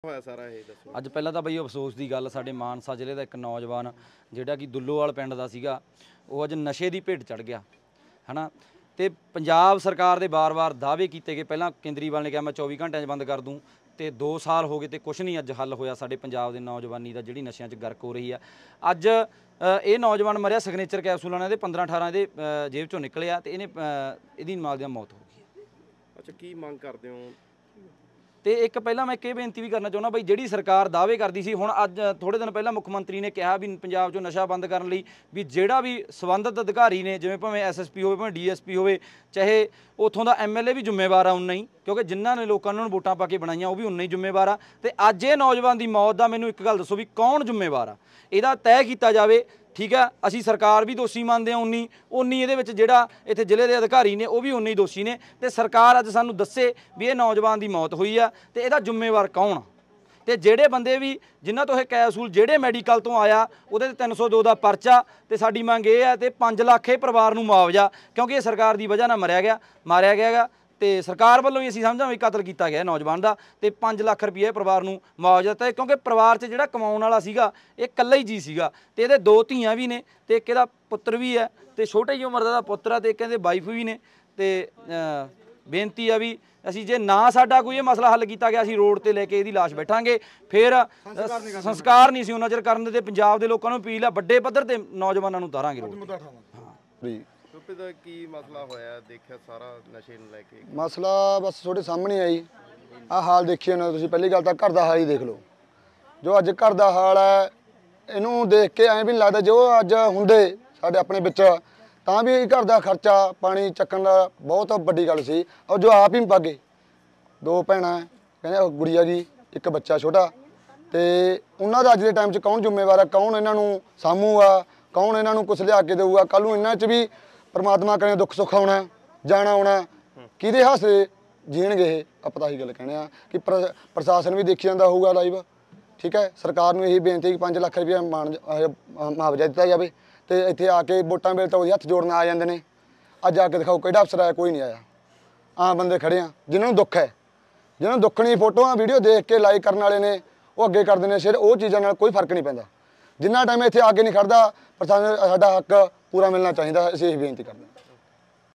ਹੋਇਆ ਸਾਰਾ ਇਹ ਦੱਸੋ। ਅੱਜ ਪਹਿਲਾਂ ਤਾਂ ਬਈ ਅਫਸੋਸ ਦੀ ਗੱਲ, ਸਾਡੇ ਮਾਨਸਾ ਜ਼ਿਲ੍ਹੇ ਦਾ ਇੱਕ ਨੌਜਵਾਨ ਜਿਹੜਾ ਕਿ ਦੁੱਲੋਵਾਲ ਪਿੰਡ ਦਾ ਸੀਗਾ, ਉਹ ਅੱਜ ਨਸ਼ੇ ਦੀ ਭੇਟ ਚੜ੍ਹ ਗਿਆ ਹੈ ਨਾ। ਤੇ ਪੰਜਾਬ ਸਰਕਾਰ ਦੇ ਵਾਰ-ਵਾਰ ਦਾਅਵੇ ਕੀਤੇ ਗਏ। ਪਹਿਲਾਂ ਕੇਂਦਰੀਵਾਲ ਨੇ ਕਿਹਾ ਮੈਂ 24 ਘੰਟਿਆਂ 'ਚ ਬੰਦ ਕਰ ਦੂੰ, ਤੇ 2 ਸਾਲ ਹੋ ਗਏ ਤੇ ਕੁਛ ਨਹੀਂ ਅੱਜ ਹੱਲ ਹੋਇਆ ਸਾਡੇ ਪੰਜਾਬ ਦੇ ਨੌਜਵਾਨੀ ਦਾ, ਜਿਹੜੀ ਨਸ਼ਿਆਂ 'ਚ ਗਰਕ ਹੋ ਰਹੀ ਆ। ਅੱਜ ਇਹ ਨੌਜਵਾਨ ਮਰਿਆ ਸਿਗਨੇਚਰ ਕੈਪਸੂਲਾਂ ਨਾਲ, ਇਹਦੇ 15-18 ਇਹਦੇ ਜੇਬ 'ਚੋਂ ਨਿਕਲਿਆ ਤੇ ਇਹਦੀ ਨਾਲ ਦੀ ਮੌਤ ਹੋ ਗਈ। ਅੱਛਾ, ਕੀ ਮੰਗ ਕਰਦੇ ਹੋ? ਤੇ ਇੱਕ ਪਹਿਲਾਂ ਮੈਂ ਇਹ ਬੇਨਤੀ ਵੀ ਕਰਨਾ ਚਾਹੁੰਦਾ ਬਈ, ਜਿਹੜੀ ਸਰਕਾਰ ਦਾਅਵੇ ਕਰਦੀ ਸੀ, ਹੁਣ ਅੱਜ ਥੋੜੇ ਦਿਨ ਪਹਿਲਾਂ ਮੁੱਖ ਮੰਤਰੀ ਨੇ ਕਿਹਾ ਵੀ ਪੰਜਾਬ 'ਚੋਂ ਨਸ਼ਾ ਬੰਦ ਕਰਨ ਲਈ ਵੀ ਜਿਹੜਾ ਵੀ ਸੰਬੰਧਿਤ ਅਧਿਕਾਰੀ ਨੇ, ਜਿਵੇਂ ਭਾਵੇਂ SSP ਹੋਵੇ, ਭਾਵੇਂ DSP ਹੋਵੇ, ਚਾਹੇ ਉੱਥੋਂ ਦਾ MLA ਵੀ ਜ਼ਿੰਮੇਵਾਰ ਆ ਉਨਾ ਹੀ, ਕਿਉਂਕਿ ਜਿਨ੍ਹਾਂ ਨੇ ਲੋਕਾਂ ਨੂੰ ਵੋਟਾਂ ਪਾ ਕੇ ਬਣਾਈਆਂ ਉਹ ਵੀ ਉਨਾ ਹੀ ਜ਼ਿੰਮੇਵਾਰ ਆ। ਤੇ ਅੱਜ ਇਹ ਨੌਜਵਾਨ ਦੀ ਮੌਤ ਦਾ ਮੈਨੂੰ ਇੱਕ ਗੱਲ ਦੱਸੋ ਵੀ ਕੌਣ ਜ਼ਿੰਮੇਵਾਰ ਆ, ਇਹਦਾ ਤੈਅ ਕੀਤਾ ਜਾਵੇ। ਠੀਕ ਆ, ਅਸੀਂ ਸਰਕਾਰ ਵੀ ਦੋਸ਼ੀ ਮੰਨਦੇ ਹਾਂ ਉਨੀ ਇਹਦੇ ਵਿੱਚ ਜਿਹੜਾ ਇੱਥੇ ਜ਼ਿਲ੍ਹੇ ਦੇ ਅਧਿਕਾਰੀ ਨੇ ਉਹ ਵੀ ਉਨੇ ਹੀ ਦੋਸ਼ੀ ਨੇ। ਤੇ ਸਰਕਾਰ ਅੱਜ ਸਾਨੂੰ ਦੱਸੇ ਵੀ ਇਹ ਨੌਜਵਾਨ ਦੀ ਮੌਤ ਹੋਈ ਆ ਤੇ ਇਹਦਾ ਜ਼ਿੰਮੇਵਾਰ ਕੌਣ ਆ। ਤੇ ਜਿਹੜੇ ਬੰਦੇ ਵੀ ਜਿਨ੍ਹਾਂ ਤੋਂ ਇਹ ਕੈਪਸੂਲ ਜਿਹੜੇ ਮੈਡੀਕਲ ਤੋਂ ਆਇਆ ਉਹਦੇ ਤੇ 302 ਦਾ ਪਰਚਾ, ਤੇ ਸਾਡੀ ਮੰਗ ਇਹ ਹੈ ਤੇ 5 ਲੱਖ ਇਹ ਪਰਿਵਾਰ ਨੂੰ ਮੁਆਵਜ਼ਾ, ਕਿਉਂਕਿ ਇਹ ਸਰਕਾਰ ਦੀ ਵਜ੍ਹਾ ਨਾਲ ਮਾਰਿਆ ਗਿਆ ਤੇ ਸਰਕਾਰ ਵੱਲੋਂ ਹੀ ਅਸੀਂ ਸਮਝਾਂ ਵੀ ਕਤਲ ਕੀਤਾ ਗਿਆ ਨੌਜਵਾਨ ਦਾ, ਤੇ 5 ਲੱਖ ਰੁਪਏ ਪਰਿਵਾਰ ਨੂੰ ਮੁਆਵਜ਼ਾ ਦਿੱਤਾ। ਕਿਉਂਕਿ ਪਰਿਵਾਰ 'ਚ ਜਿਹੜਾ ਕਮਾਉਣ ਵਾਲਾ ਸੀਗਾ ਇਹ ਇਕੱਲਾ ਹੀ ਜੀ ਸੀਗਾ, ਤੇ ਇਹਦੇ 2 ਧੀਆਂ ਵੀ ਨੇ ਤੇ ਇੱਕ ਇਹਦਾ ਪੁੱਤਰ ਵੀ ਹੈ, ਤੇ ਛੋਟੇ ਜਿਹੀ ਉਮਰ ਦਾ ਪੁੱਤਰ ਆ, ਤੇ ਇੱਕ ਇਹਦੇ ਵਾਈਫ ਵੀ ਨੇ। ਤੇ ਬੇਨਤੀ ਆ ਵੀ ਅਸੀਂ ਜੇ ਨਾ ਸਾਡਾ ਕੋਈ ਇਹ ਮਸਲਾ ਹੱਲ ਕੀਤਾ ਗਿਆ, ਅਸੀਂ ਰੋਡ ਤੇ ਲੈ ਕੇ ਇਹਦੀ ਲਾਸ਼ ਬੈਠਾਂਗੇ, ਫਿਰ ਸੰਸਕਾਰ ਨਹੀਂ ਸੀ ਉਹਨਾਂ ਚਿਰ ਕਰਨ ਦੇ। ਪੰਜਾਬ ਦੇ ਲੋਕਾਂ ਨੂੰ ਅਪੀਲ ਆ, ਵੱਡੇ ਪੱਧਰ ਤੇ ਨੌਜਵਾਨਾਂ ਨੂੰ ਉਤਾਰਾਂਗੇ ਰੋਡ ਤੇ। ਟੋਪੇ ਦਾ ਕੀ ਮਸਲਾ ਹੋਇਆ, ਦੇਖਿਆ ਸਾਰਾ ਨਸ਼ੇ ਨੂੰ ਲੈ ਕੇ? ਮਸਲਾ ਬਸ ਤੁਹਾਡੇ ਸਾਹਮਣੇ ਆਈ ਆਹ ਹਾਲ ਦੇਖਿਆ ਨਾ ਤੁਸੀਂ। ਪਹਿਲੀ ਗੱਲ ਤਾਂ ਘਰ ਦਾ ਹਾਲ ਹੀ ਦੇਖ ਲਓ, ਜੋ ਅੱਜ ਘਰ ਦਾ ਹਾਲ ਹੈ, ਇਹਨੂੰ ਦੇਖ ਕੇ ਐਂ ਵੀ ਨਹੀਂ ਲੱਗਦਾ ਜੋ ਅੱਜ ਹੁੰਦੇ ਸਾਡੇ ਆਪਣੇ ਵਿੱਚ, ਤਾਂ ਵੀ ਘਰ ਦਾ ਖਰਚਾ ਪਾਣੀ ਚੱਕਣ ਦਾ ਬਹੁਤ ਵੱਡੀ ਗੱਲ ਸੀ। ਔਰ ਜੋ ਆਪ ਹੀ ਭਾਗੇ, 2 ਭੈਣਾਂ ਕਹਿੰਦੇ ਗੁੜੀਆ ਜੀ, ਇੱਕ ਬੱਚਾ ਛੋਟਾ, ਤੇ ਉਹਨਾਂ ਦਾ ਅੱਜ ਦੇ ਟਾਈਮ 'ਚ ਕੌਣ ਜ਼ਿੰਮੇਵਾਰ ਹੈ, ਕੌਣ ਇਹਨਾਂ ਨੂੰ ਸਾਂਭੂਗਾ, ਕੌਣ ਇਹਨਾਂ ਨੂੰ ਕੁਛ ਲਿਆ ਕੇ ਦੇਊਗਾ। ਕੱਲ੍ਹ ਨੂੰ ਇਹਨਾਂ 'ਚ ਵੀ ਪਰਮਾਤਮਾ ਕਰੇ ਦੁੱਖ ਸੁੱਖ ਆਉਣਾ ਜਾਣਾ ਆਉਣਾ, ਕਿਹਦੇ ਹਾਸੇ ਜੀਣਗੇ ਇਹ? ਆਪਾਂ ਤਾਂ ਇਹੀ ਗੱਲ ਕਹਿੰਦੇ ਆ ਕਿ ਪ੍ਰਸ਼ਾਸਨ ਵੀ ਦੇਖੀ ਜਾਂਦਾ ਹੋਊਗਾ ਲਾਈਵ। ਠੀਕ ਹੈ, ਸਰਕਾਰ ਨੂੰ ਇਹੀ ਬੇਨਤੀ ਕਿ 5 ਲੱਖ ਰੁਪਏ ਮੁਆਵਜ਼ਾ ਦਿੱਤਾ ਜਾਵੇ, ਤੇ ਇੱਥੇ ਆ ਕੇ ਵੋਟਾਂ ਵੇਲੇ ਤਾਂ ਉਹਦੇ ਹੱਥ ਜੋੜਨ ਆ ਜਾਂਦੇ ਨੇ। ਅੱਜ ਆ ਕੇ ਦਿਖਾਓ ਕਿਹੜਾ ਅਫਸਰ ਆਇਆ? ਕੋਈ ਨਹੀਂ ਆਇਆ। ਆਮ ਬੰਦੇ ਖੜੇ ਆ ਜਿਨ੍ਹਾਂ ਨੂੰ ਦੁੱਖ ਹੈ, ਜਿਹਨਾਂ ਨੂੰ ਦੁੱਖ ਨਹੀਂ, ਫੋਟੋਆਂ ਵੀਡੀਓ ਦੇਖ ਕੇ ਲਾਈਕ ਕਰਨ ਵਾਲੇ ਨੇ ਉਹ ਅੱਗੇ ਕਰਦੇ ਨੇ ਸ਼ੇਅਰ। ਉਹ ਚੀਜ਼ਾਂ ਨਾਲ ਕੋਈ ਫਰਕ ਨਹੀਂ ਪੈਂਦਾ। ਜਿੰਨਾ ਟਾਈਮ ਇੱਥੇ ਆ ਕੇ ਨਹੀਂ ਖੜਦਾ, ਪ੍ਰਸ਼ਾਸਨ ਸਾਡਾ ਹੱਕ ਪੂਰਾ ਮਿਲਣਾ ਚਾਹੀਦਾ। ਅਸੀਂ ਇਹ ਬੇਨਤੀ ਕਰਦੇ ਹਾਂ।